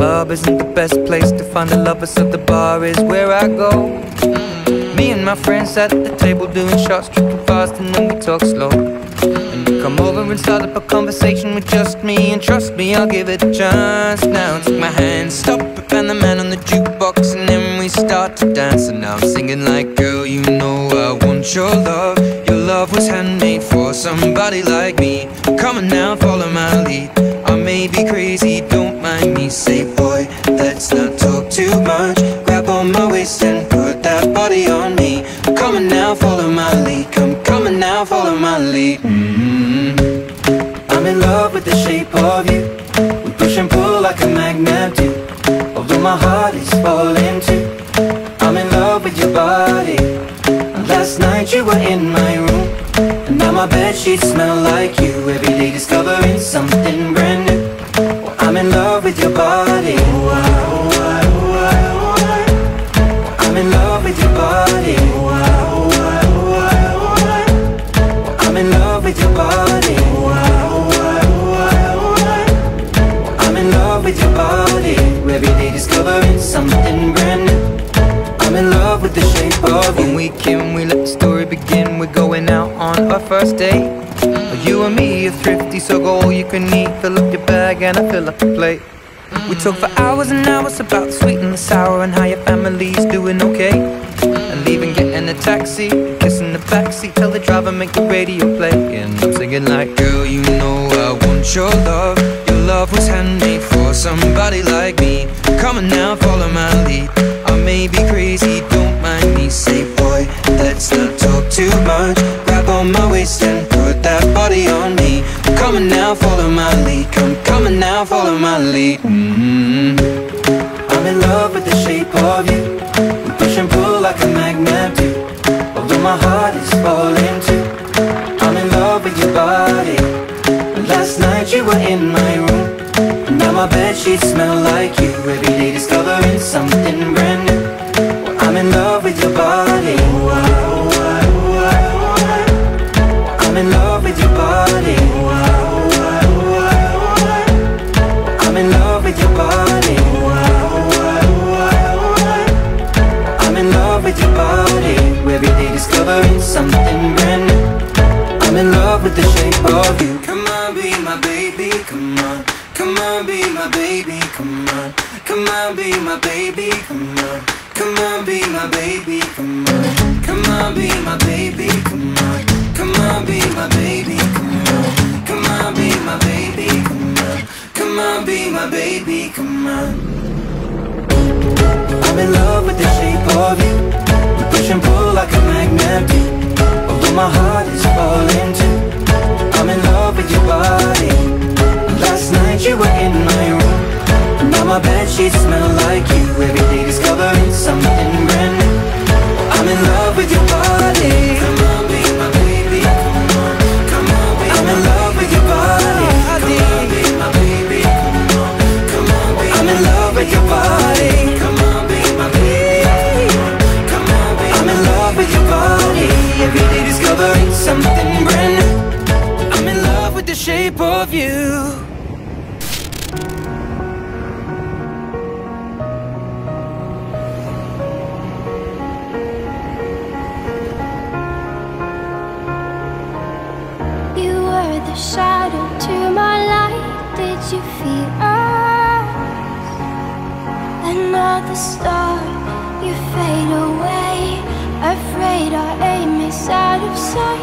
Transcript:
club isn't the best place to find a lover, so the bar is where I go. Me and my friends at the table doing shots, tripping fast, and then we talk slow. And you come over and start up a conversation with just me, and trust me, I'll give it a chance. Now take my hand, stop it, and the man on the jukebox, and then we start to dance. And now I'm singing like, girl, you know I want your love. Your love was handmade for somebody like me. Come on now, follow my lead. I may be crazy, don't mind me. Say, boy, let's not talk too much. Grab on my waist and put that body on me. Come on now, follow my lead. Come on now, follow my lead. I'm in love with the shape of you. We push and pull like a magnet do. Although my heart is falling too, I'm in love with your body. Last night you were in my room, and now my bedsheets smell like you. Every day discovering something brand new. I'm in love with your body. I'm in love with your body. I'm in love with your body. I'm in love with your body. Every day discovering something brand new. I'm in love with the shape of you. When we came, we let the story begin. We're going out on our first date. You and me are thrifty, so go all you can eat. Fill up your bag and I fill up the plate. We talk for hours and hours about the sweet and the sour, and how your family's doing okay. And leaving, getting a taxi, kissing the backseat, tell the driver make the radio play. And I'm singing like, girl, you know I want your love. Your love was handmade for somebody like me. Come on now, follow my lead. I may be crazy, don't mind me. Say, boy, let's not talk too much. Grab on my waist and put that body on me. Come on now, follow my lead. Come on now, follow my lead. I'm in love with the shape of you. We push and pull like a magnet do. Although my heart is falling too, I'm in love with your body. Last night you were in my room, and now my bedsheets smell like you. Every day discovering something brand new. I'm in love with your body. I'm in love with your body. I'm in love with your body. I'm in love with your body. Every day discovering something brand new. I'm in love with the shape of you. Come on, be my baby, come on. Come on, be my baby, come on. Come on, be my baby, come on. Come on, be my baby, come on. Come on, be my baby, come on. Come on, be my baby, come on. Come on, be my baby, come on. Come on, be my baby, come on. I'm in love with the shape of you. We push and pull like a magnet do. Although my heart is falling too, I'm in love with your body. Last night you were in my room, and now my bedsheets smell like you. Every day discovering something brand new. I'm in love with your body. Come on, be my baby, come on. Come on, be I'm in love with your body. Come on, be my baby, come on. Come on, be I'm in love with your body. Come on, be my baby. Come on, be I'm in love with your body. Every day discovering something brand new. I'm in love with the shape of you. Shadow to my light, did you feel us? Another star, you fade away. Afraid our aim is out of sight.